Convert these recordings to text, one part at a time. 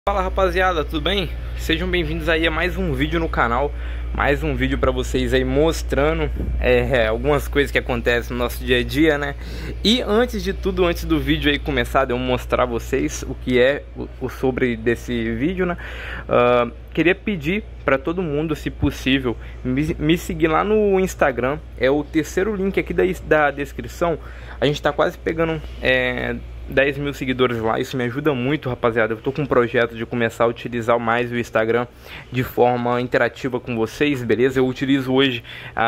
Fala rapaziada, tudo bem? Sejam bem-vindos aí a mais um vídeo no canal. Mais um vídeo pra vocês aí mostrando algumas coisas que acontecem no nosso dia a dia, né? E antes de tudo, antes do vídeo aí começar, de eu mostrar a vocês o que é o sobre desse vídeo, né? Queria pedir pra todo mundo, se possível, me seguir lá no Instagram. É o terceiro link aqui da descrição. A gente tá quase pegando 10 mil seguidores lá, isso me ajuda muito, rapaziada. Eu tô com um projeto de começar a utilizar mais o Instagram de forma interativa com vocês, beleza? Eu utilizo hoje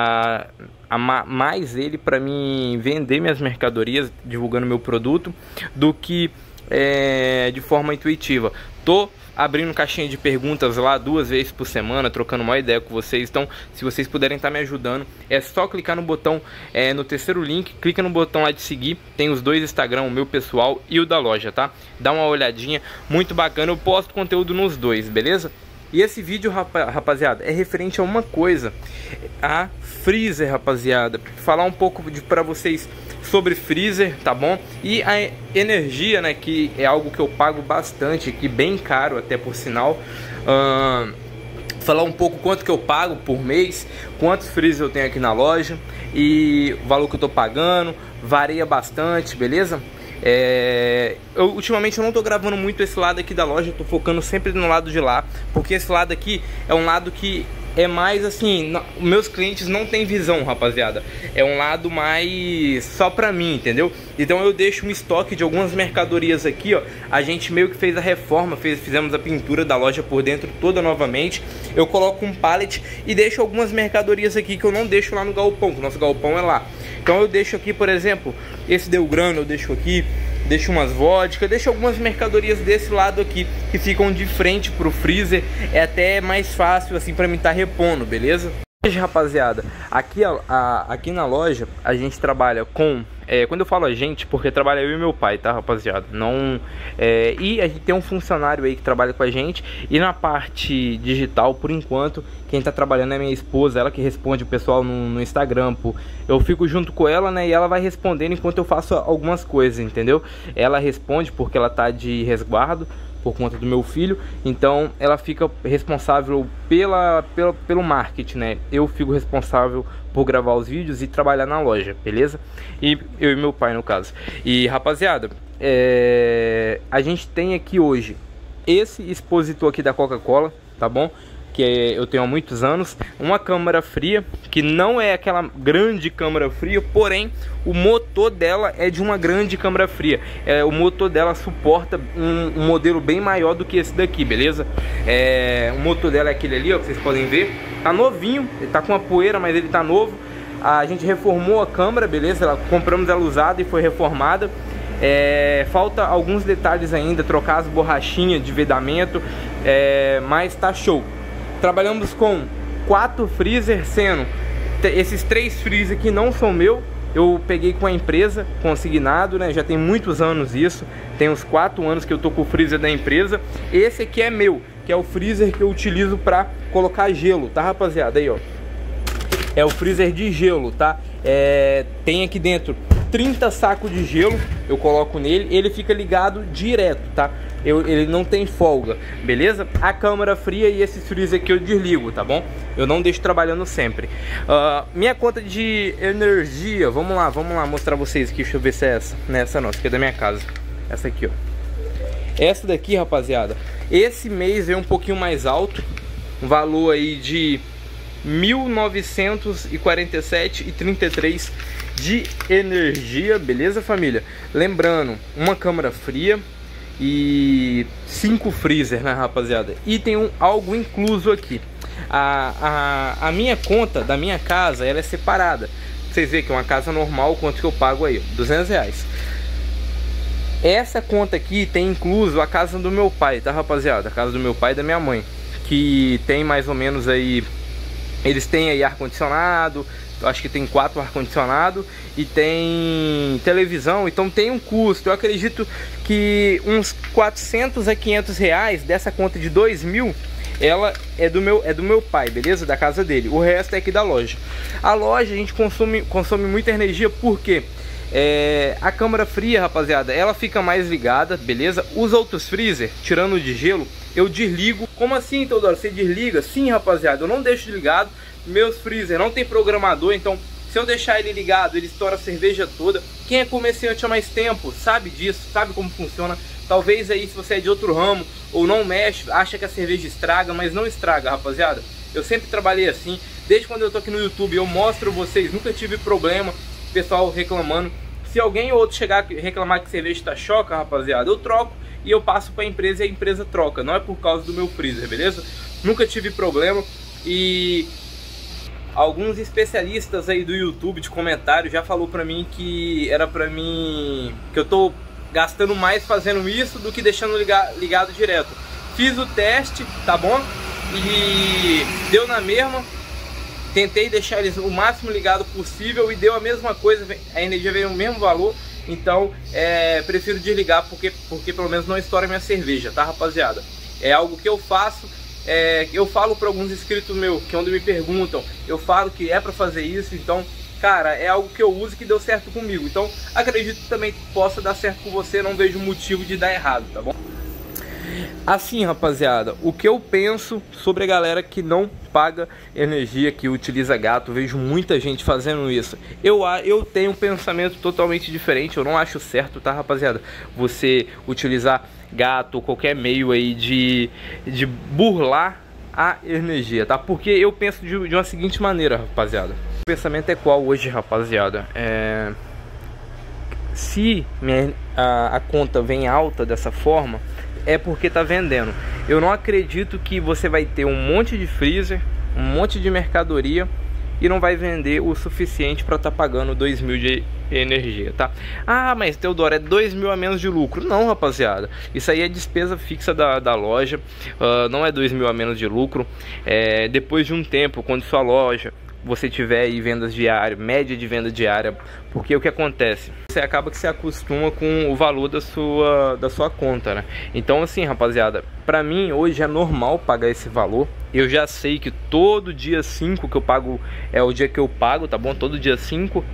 mais ele para mim vender minhas mercadorias, divulgando meu produto, do que de forma intuitiva. Tô abrindo caixinha de perguntas lá 2 vezes por semana, trocando uma ideia com vocês. Então, se vocês puderem estar me ajudando, é só clicar no botão, no terceiro link, clica no botão lá de seguir. Tem os dois Instagram, o meu pessoal e o da loja, tá? Dá uma olhadinha, muito bacana. Eu posto conteúdo nos dois, beleza? E esse vídeo, rapaziada, é referente a uma coisa, a freezer, rapaziada. Falar um pouco pra vocês sobre freezer, tá bom? E a energia, né, que é algo que eu pago bastante, que bem caro até por sinal. Falar um pouco quanto que eu pago por mês, quantos freezers eu tenho aqui na loja e o valor que eu tô pagando, varia bastante, beleza? Ultimamente eu não tô gravando muito esse lado aqui da loja, eu tô focando sempre no lado de lá, porque esse lado aqui é um lado que é mais assim, meus clientes não tem visão, rapaziada. É um lado mais só pra mim, entendeu? Então eu deixo um estoque de algumas mercadorias aqui, ó. A gente meio que fez a reforma, fizemos a pintura da loja por dentro toda novamente. Eu coloco um pallet e deixo algumas mercadorias aqui que eu não deixo lá no galpão, que o nosso galpão é lá. Então eu deixo aqui, por exemplo, esse deu grano, eu deixo aqui. Deixo umas vodka, deixo algumas mercadorias desse lado aqui que ficam de frente pro freezer. É até mais fácil assim pra mim estar repondo, beleza? Hoje, rapaziada, aqui na loja a gente trabalha com... quando eu falo a gente, porque trabalha eu e meu pai, tá, rapaziada? Não, e a gente tem um funcionário aí que trabalha com a gente. E na parte digital, por enquanto, quem tá trabalhando é minha esposa. Ela que responde o pessoal no Instagram, pô. Eu fico junto com ela, né, e ela vai respondendo enquanto eu faço algumas coisas, entendeu? Ela responde porque ela tá de resguardo por conta do meu filho, então ela fica responsável pelo marketing, né? Eu fico responsável por gravar os vídeos e trabalhar na loja, beleza? E eu e meu pai, no caso. E rapaziada, a gente tem aqui hoje esse expositor aqui da Coca-Cola, tá bom? Que eu tenho há muitos anos, uma câmara fria, que não é aquela grande câmara fria, porém o motor dela é de uma grande câmara fria. O motor dela suporta um modelo bem maior do que esse daqui, beleza? O motor dela é aquele ali, ó, que vocês podem ver. Tá novinho, ele tá com uma poeira, mas ele tá novo. A gente reformou a câmara, beleza? Compramos ela usada e foi reformada. Falta alguns detalhes ainda, trocar as borrachinhas de vedamento, mas tá show. Trabalhamos com 4 freezer, sendo esses 3 freezer que não são meu, eu peguei com a empresa, consignado, né? Já tem muitos anos isso, tem uns 4 anos que eu tô com o freezer da empresa. Esse aqui é meu, que é o freezer que eu utilizo para colocar gelo, tá, rapaziada? Aí, ó, é o freezer de gelo, tá? Tem aqui dentro 30 sacos de gelo, eu coloco nele, ele fica ligado direto, tá? Ele não tem folga, beleza? A câmara fria e esse freezer aqui eu desligo, tá bom? Eu não deixo trabalhando sempre. Minha conta de energia, vamos lá mostrar vocês aqui. Deixa eu ver se é essa. Nessa não, essa aqui é da minha casa. Essa aqui, ó. Essa daqui, rapaziada, esse mês veio um pouquinho mais alto, um valor aí de R$ 1.947,33 de energia, beleza, família? Lembrando, uma câmara fria e 5 freezer, né, rapaziada? E tem algo incluso aqui. A minha conta da minha casa, ela é separada. Vocês veem que é uma casa normal, quanto que eu pago aí? R$200. Essa conta aqui tem incluso a casa do meu pai, tá, rapaziada? A casa do meu pai e da minha mãe, que tem mais ou menos aí... Eles têm aí ar-condicionado, acho que tem 4 ar-condicionado e tem televisão, então tem um custo. Eu acredito que uns 400 a 500 reais dessa conta de 2.000, ela é do meu pai, beleza? Da casa dele. O resto é aqui da loja. A loja a gente consome muita energia, porque a câmara fria, rapaziada, ela fica mais ligada, beleza? Os outros freezer, tirando o de gelo, eu desligo. Como assim, Teodoro? Você desliga? Sim, rapaziada, eu não deixo ligado. Meus freezer não tem programador, então se eu deixar ele ligado, ele estoura a cerveja toda. Quem é comerciante há mais tempo sabe disso, sabe como funciona. Talvez aí, se você é de outro ramo ou não mexe, acha que a cerveja estraga, mas não estraga, rapaziada. Eu sempre trabalhei assim, desde quando eu tô aqui no YouTube, eu mostro vocês, nunca tive problema, pessoal reclamando. Se alguém ou outro chegar a reclamar que cerveja está choca, rapaziada, eu troco e eu passo para a empresa e a empresa troca. Não é por causa do meu freezer, beleza? Nunca tive problema. E alguns especialistas aí do YouTube de comentário já falou pra mim que era pra mim, que eu tô gastando mais fazendo isso do que deixando ligado direto. Fiz o teste, tá bom? E deu na mesma. Tentei deixar eles o máximo ligado possível e deu a mesma coisa, a energia veio o mesmo valor. Então prefiro desligar porque pelo menos não estoura minha cerveja, tá, rapaziada? É algo que eu faço. Eu falo para alguns inscritos meus que quando me perguntam, eu falo que é para fazer isso. Então, cara, é algo que eu uso e que deu certo comigo. Então, acredito que também possa dar certo com você. Não vejo motivo de dar errado, tá bom? Assim, rapaziada, o que eu penso sobre a galera que não paga energia, que utiliza gato, vejo muita gente fazendo isso. Eu tenho um pensamento totalmente diferente, eu não acho certo, tá, rapaziada? Você utilizar gato ou qualquer meio aí de burlar a energia, tá? Porque eu penso de uma seguinte maneira, rapaziada. O pensamento é qual hoje, rapaziada? Se a conta vem alta dessa forma, é porque tá vendendo. Eu não acredito que você vai ter um monte de freezer, um monte de mercadoria e não vai vender o suficiente para estar pagando 2.000 de energia, tá? Ah, mas Teodoro, é 2.000 a menos de lucro. Não, rapaziada, isso aí é despesa fixa da loja, não é 2.000 a menos de lucro. Depois de um tempo, quando sua loja você tiver aí vendas diárias, média de venda diária, porque o que acontece? Você acaba que se acostuma com o valor da sua conta, né? Então assim, rapaziada, pra mim hoje é normal pagar esse valor. Eu já sei que todo dia 5 que eu pago é o dia que eu pago, tá bom? Todo dia 5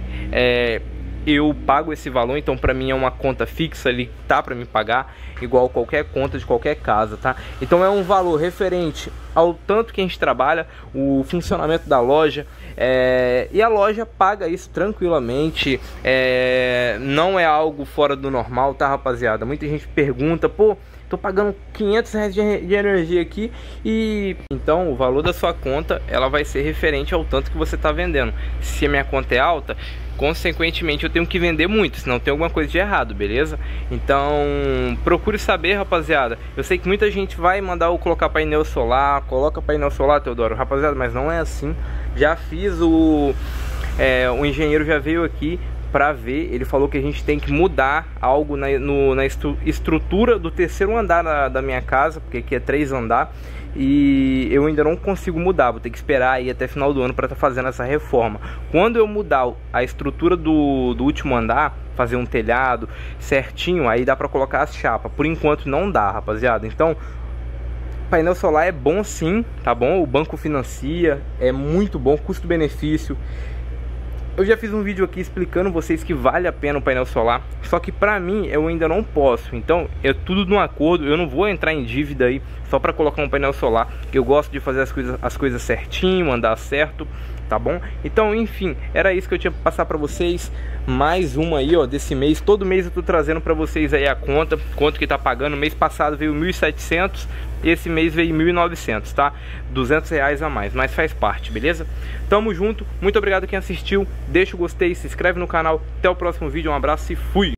eu pago esse valor, então pra mim é uma conta fixa ali, tá, pra me pagar igual qualquer conta de qualquer casa, tá? Então é um valor referente ao tanto que a gente trabalha, o funcionamento da loja, e a loja paga isso tranquilamente, não é algo fora do normal, tá, rapaziada? Muita gente pergunta, pô, tô pagando 500 reais de energia aqui, e então o valor da sua conta ela vai ser referente ao tanto que você tá vendendo. Se a minha conta é alta, consequentemente eu tenho que vender muito, senão tem alguma coisa de errado, beleza? Então procure saber, rapaziada. Eu sei que muita gente vai mandar eu colocar painel solar, coloca painel solar, Teodoro, rapaziada, mas não é assim. Já fiz o engenheiro já veio aqui para ver, ele falou que a gente tem que mudar algo na estrutura do terceiro andar da minha casa, porque aqui é 3 andares, e eu ainda não consigo mudar, vou ter que esperar aí até final do ano para estar fazendo essa reforma. Quando eu mudar a estrutura do último andar, fazer um telhado certinho, aí dá para colocar as chapas. Por enquanto não dá, rapaziada. Então painel solar é bom sim, tá bom? O banco financia, é muito bom, custo-benefício. Eu já fiz um vídeo aqui explicando vocês que vale a pena o painel solar, só que pra mim eu ainda não posso. Então é tudo no acordo, eu não vou entrar em dívida aí só pra colocar um painel solar. Eu gosto de fazer as coisas certinho, andar certo, tá bom? Então enfim, era isso que eu tinha pra passar pra vocês. Mais uma aí, ó, desse mês. Todo mês eu tô trazendo pra vocês aí a conta, quanto que tá pagando. Mês passado veio 1.700, esse mês veio 1.900, tá? 200 reais a mais, mas faz parte, beleza? Tamo junto, muito obrigado quem assistiu. Deixa o gostei, se inscreve no canal. Até o próximo vídeo, um abraço e fui!